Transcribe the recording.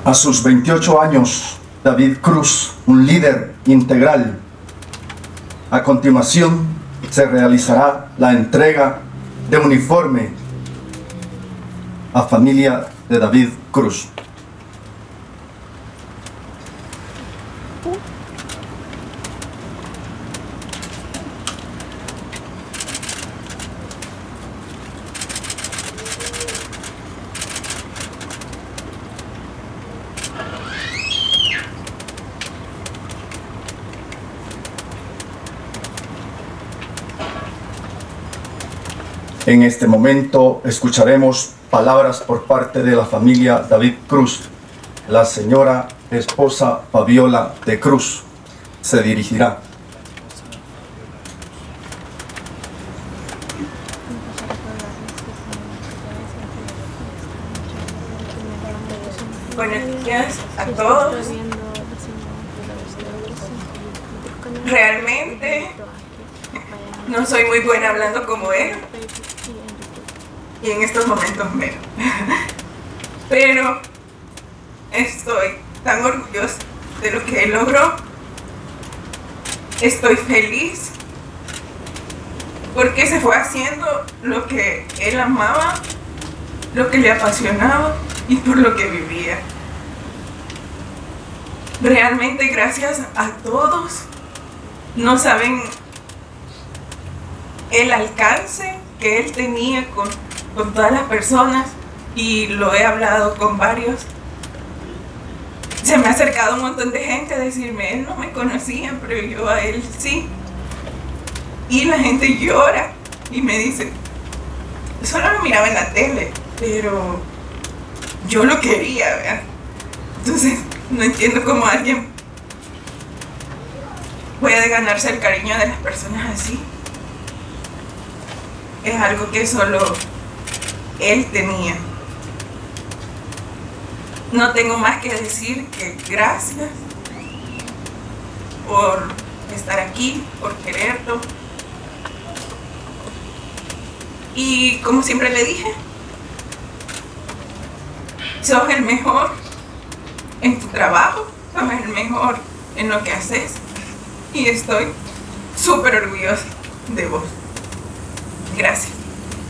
A sus 28 años, David Cruz, un líder integral. A continuación, se realizará la entrega de uniforme a familia de David Cruz. En este momento escucharemos palabras por parte de la familia David Cruz. La señora esposa Fabiola de Cruz se dirigirá. Buenos días a todos. Realmente no soy muy buena hablando como él, y en estos momentos menos. Pero estoy tan orgullosa de lo que él logró. Estoy feliz porque se fue haciendo lo que él amaba, lo que le apasionaba y por lo que vivía. Realmente gracias a todos. No saben el alcance que él tenía con todas las personas, y lo he hablado con varios. Se me ha acercado un montón de gente a decirme, él no me conocía, pero yo a él sí. Y la gente llora y me dice, solo lo miraba en la tele, pero yo lo quería, ¿verdad? Entonces no entiendo cómo alguien puede ganarse el cariño de las personas así. Es algo que solo él tenía. No tengo más que decir que gracias por estar aquí, por quererlo. Y como siempre le dije, sos el mejor en tu trabajo, sos el mejor en lo que haces, y estoy súper orgullosa de vos. Gracias.